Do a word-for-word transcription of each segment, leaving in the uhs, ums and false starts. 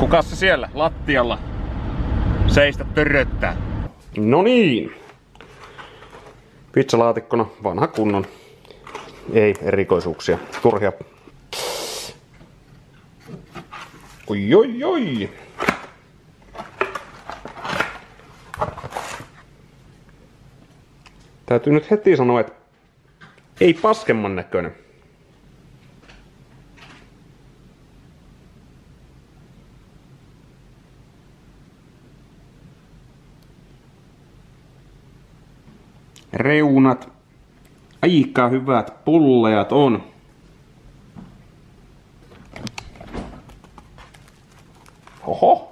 Kukas se siellä lattialla seistä törröttää? No niin. Pizzalaatikkona vanha kunnon. Ei erikoisuuksia. Turhia. Oi oi oi. Täytyy nyt heti sanoa, että ei paskemman näköinen. Reunat. Aika hyvät pulleat on. Oho.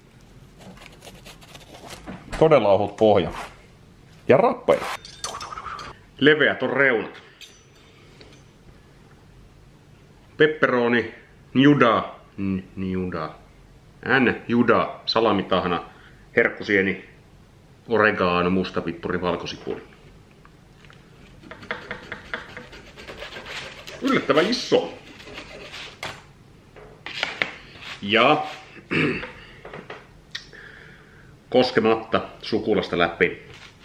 Todella ohut pohja. Ja rappeja. Leveät on reunat. Pepperoni, juda, juda, n, juda, salamitahna, herkkusieni, oregano, mustapippuri, valkosipuli. Yllättävän iso. Ja koskematta sukulasta läpi.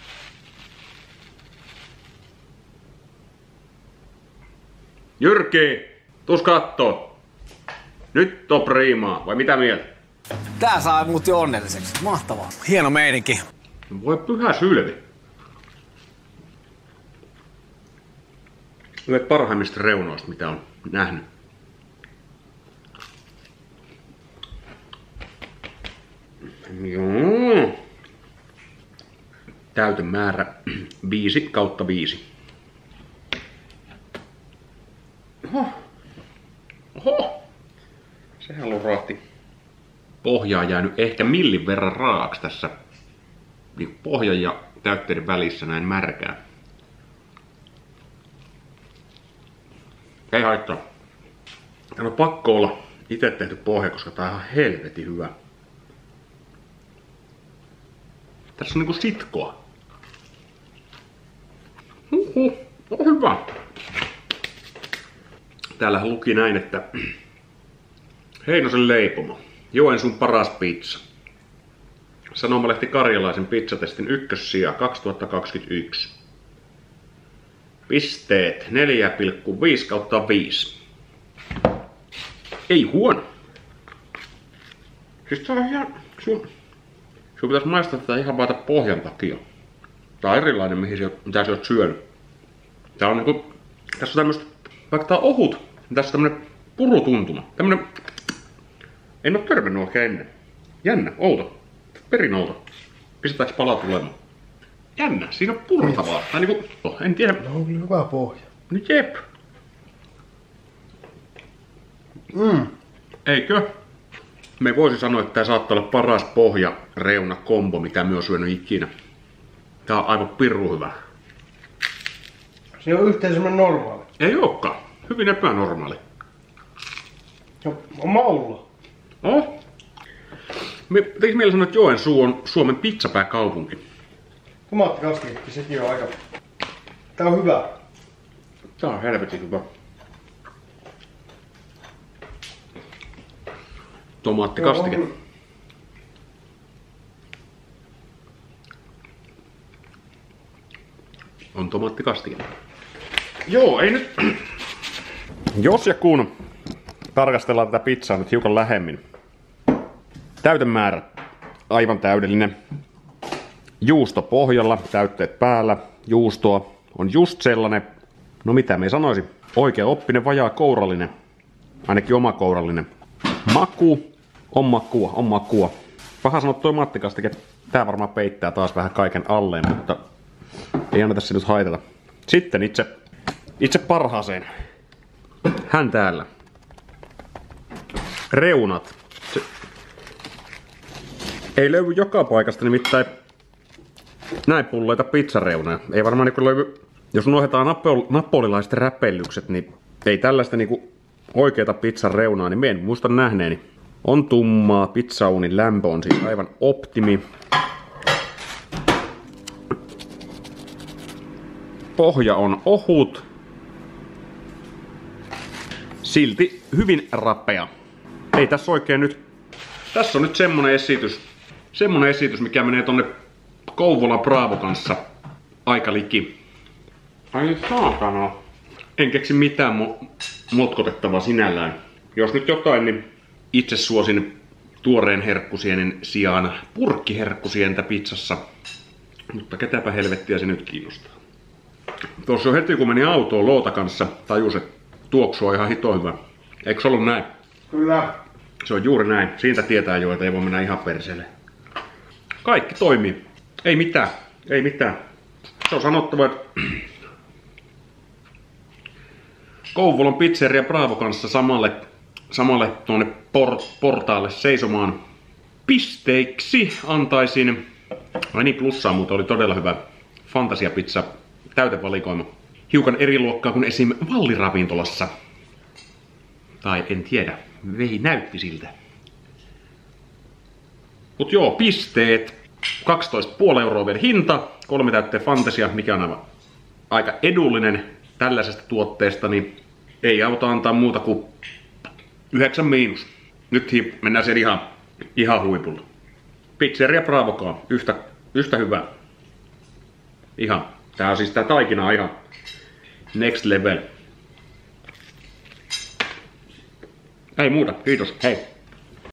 Jyrki, tuus kattoo. Nyt on priimaa, vai mitä mieltä? Tää saa mut jo onnelliseksi. Mahtavaa. Hieno meininki. Voi pyhä sylvi. Yhdet parhaimmista reunoista, mitä on nähnyt. Joo. Täytemäärä viisi kautta viisi. Oho. Oho. Sehän lurahti. Pohja on jäänyt ehkä millin verran raaks tässä. Niin pohjan ja täytteiden välissä näin märkää. Ei haittaa. Täällä on pakko olla itse tehty pohja, koska tää on ihan helvetin hyvä. Tässä on niinku sitkoa. Huhhuh, on hyvä. Täällähän luki näin, että Heinosen leipomo. Joensuun paras pizza. Sanomalehti Karjalaisen pizzatestin ykkössija kaksituhattakaksikymmentäyksi. Pisteet neljä pilkku viisi kautta viisi. Ei huono. Siis tää on ihan... Sun, sun pitäis maistaa tätä ihan vaan pohjan takia. Tää on erilainen mihin sä, mitä sä oot syönyt. Tää on niinku... Tässä on tämmöstä... Vaikka tää on ohut, niin tässä on tämmönen purutuntuma. Tämmönen... En oo törmännyt oikein ennen. Jännä, outo. Perin outo. Pistetäänkö pala tulemaan? Jännä, siinä on purtavaa. Tai niinku... En tiedä... No on kyllä hyvä pohja. Nyt jep. Mm. Eikö? Me voisi sanoa, että tää saattaa olla paras pohja reuna kombo, mitä me oon syönyt ikinä. Tää on aivan pirru hyvä. Se on yhteen semmonen normaali. Ei ookaan. Hyvin epänormaali. No, on maulla. Oh. Me teikö meillä sanoa, että Joensuu on Suomen pizzapääkaupunki? Tomaattikastikki, sekin on aika... Tää on hyvä. Tää on helvetin hyvä. Tomaattikastike. Joo, on... on tomaattikastike. Joo, ei nyt... Jos ja kun tarkastellaan tätä pizzaa nyt hiukan lähemmin. Täytemäärä. Aivan täydellinen. Juusto pohjalla, täytteet päällä. Juustoa on just sellainen, no mitä me sanoisin, oikea oppinen, vajaa kourallinen. Ainakin oma kourallinen. Maku. On makua, on makua. Paha sanoa toi mattikastike. Tää varmaan peittää taas vähän kaiken alleen, mutta ei anneta se nyt haitata. Sitten itse, itse parhaaseen. Hän täällä. Reunat. Se ei löydy joka paikasta nimittäin näin pulleita pizzareunoja. Ei varmaan niinku löydy, jos unohdetaan napol napolilaiset räpellykset, niin ei tällaista niinku oikeata pizzan reunaa, niin me en muista nähneeni. On tummaa, pizzauunin lämpö on siis aivan optimi. Pohja on ohut. Silti hyvin rapea. Ei tässä oikein nyt Tässä on nyt semmonen esitys. Semmonen esitys, mikä menee tonne Kouvolan Bravo kanssa aika liki. Ai saatana. En keksi mitään mo- motkotettavaa sinällään. Jos nyt jotain, niin itse suosin tuoreen herkkusienen sijaan purkkiherkkusientä pizzassa. Mutta ketäpä helvettiä se nyt kiinnostaa. Tuossa jo heti kun meni autoon Loota kanssa, tajus, että tuoksu on ihan hito hyvä. Eikö se ollut näin? Kyllä. Se on juuri näin. Siitä tietää jo, että ei voi mennä ihan perseelle. Kaikki toimii. Ei mitään. Ei mitään. Se on sanottava, että Kouvolan pizzeria Bravo kanssa samalle, samalle tuonne por, portaalle seisomaan pisteiksi antaisin. Ai niin, plussaa, mutta oli todella hyvä fantasiapizza, täytevalikoima. Hiukan eri luokkaa kuin esim. Valli-ravintolassa. Tai en tiedä, vei näytti siltä. Mut joo, pisteet. kaksitoista pilkku viisi euroa vielä hinta. Kolme täytteen fantasia, mikä on aivan aika edullinen tällaisesta tuotteesta, niin ei auta antaa muuta kuin yhdeksän miinus. Nyt hi- mennään siellä ihan, ihan huipulla. Pizzeria Bravokaan, yhtä, yhtä hyvä. Ihan. Tää on siis tää taikina on ihan next level. Ei muuta, kiitos, hei.